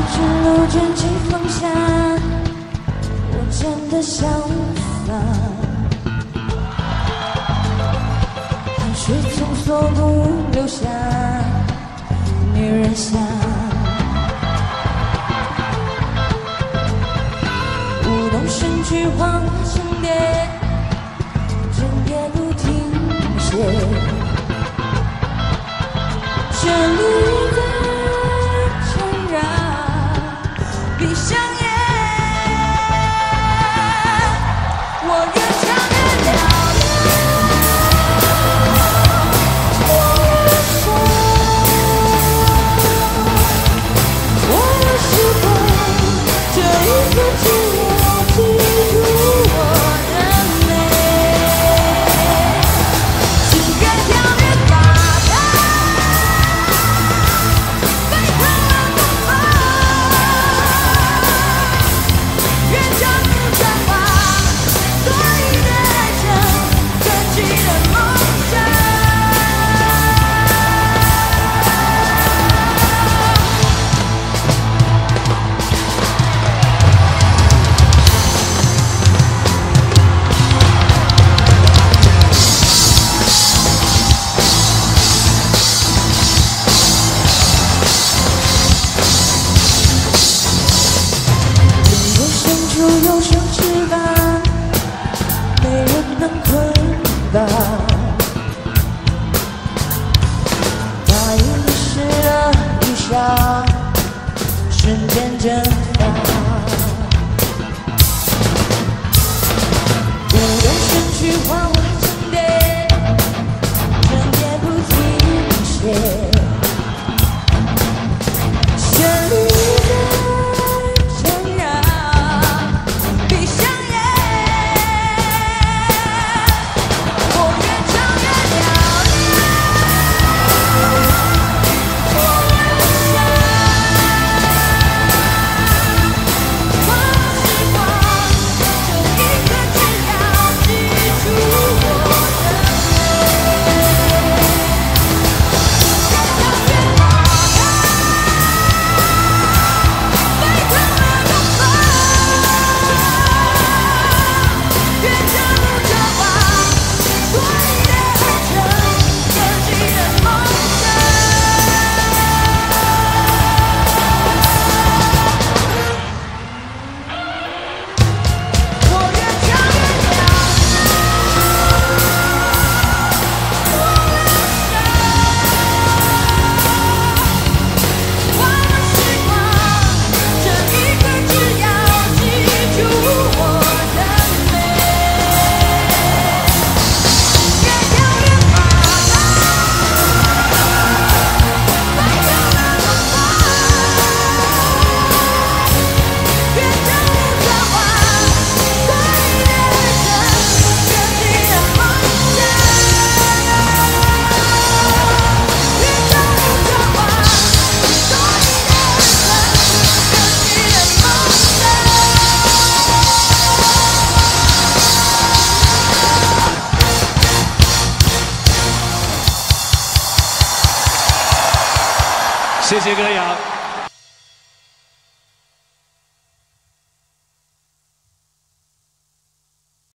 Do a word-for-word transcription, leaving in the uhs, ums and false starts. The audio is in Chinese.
之路卷起风沙，我真的想无法。汗水从锁骨流下，女人香。舞动身躯晃成蝶，整夜不停歇。这里的承让，闭上眼，我越唱越嘹亮，我越想，我越习惯这一刻只要记住我的美，情越跳越高。有双翅膀，没人能捆绑。大雨湿了衣裳，瞬间蒸发。舞动身躯晃成蝶，整夜不停歇。旋律谢谢歌谣。